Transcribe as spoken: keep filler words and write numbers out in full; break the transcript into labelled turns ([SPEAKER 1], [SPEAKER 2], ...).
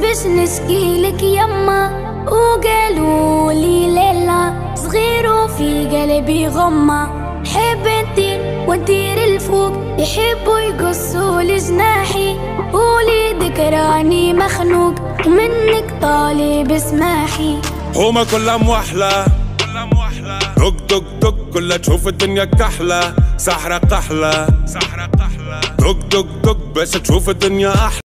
[SPEAKER 1] باش نشكيلك يما، وقالوا لي ليلى صغير وفي قلبي غمة. نحب نطير وندير الفوق، يحبوا يقصوا لجناحي، وليدك راني مخنوق منك طالب اسماحي.
[SPEAKER 2] هما كلها موحلة دق دق دق، كلها تشوف الدنيا كحلة، سحرة قحلة دق دق دق باش تشوف الدنيا أحلى.